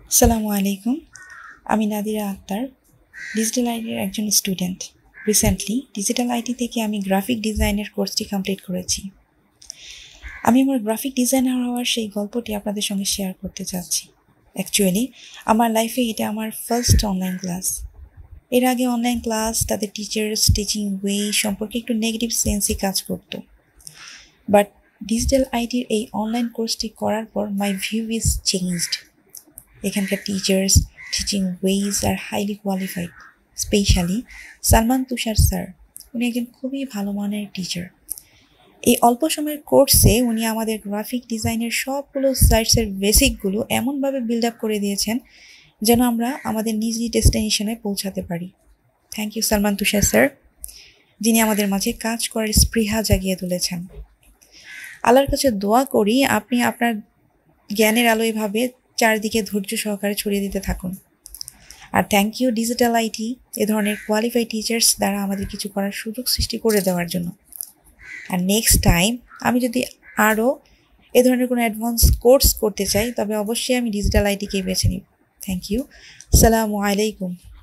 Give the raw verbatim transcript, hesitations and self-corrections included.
আসসালামু আলাইকুম। আমি নাদিরা আক্তার, ডিজিটাল আইটির একজন স্টুডেন্ট। রিসেন্টলি ডিজিটাল আইটি থেকে আমি গ্রাফিক ডিজাইনের কোর্সটি কমপ্লিট করেছি। আমি আমার গ্রাফিক ডিজাইনার হওয়ার সেই গল্পটি আপনাদের সঙ্গে শেয়ার করতে চাচ্ছি। অ্যাকচুয়ালি আমার লাইফে এটা আমার ফার্স্ট অনলাইন ক্লাস। এর আগে অনলাইন ক্লাস তাদের টিচার্স টিচিং ওয়ে সম্পর্কে একটু নেগেটিভ সেন্সই কাজ করত। বাট ডিজিটাল আইটির এই অনলাইন কোর্সটি করার পর মাই ভিউ ইজ চেঞ্জড। এখানকার teachers teaching ways are highly qualified. Specially Salman Tushar sir, উনি একজন খুবই ভালো মানের টিচার। এই অল্প সময়ের কোর্সে উনি আমাদের গ্রাফিক ডিজাইনের সবগুলো সাইটসের বেসিকগুলো এমনভাবে বিল্ড আপ করে দিয়েছেন যেন আমরা আমাদের নিজ নিজ ডেস্টিনেশনে পৌঁছাতে পারি। Thank you Salman Tushar sir, যিনি আমাদের মাঝে কাজ করার স্পৃহা জাগিয়ে তুলেছেন। আল্লাহর কাছে দোয়া করি আপনি আপনার জ্ঞানের আলো এভাবে চারদিকে ধৈর্য সহকারে ছড়িয়ে দিতে থাকুন। আর থ্যাংক ইউ ডিজিটাল আইটি এ ধরনের কোয়ালিফাইড টিচার্স দ্বারা আমাদের কিছু করার সুযোগ সৃষ্টি করে দেওয়ার জন্য। আর নেক্সট টাইম আমি যদি আরও এ ধরনের কোনো অ্যাডভান্স কোর্স করতে চাই তবে অবশ্যই আমি ডিজিটাল আইটিকেই বেছে নিব। Thank you. আসসালামু আলাইকুম।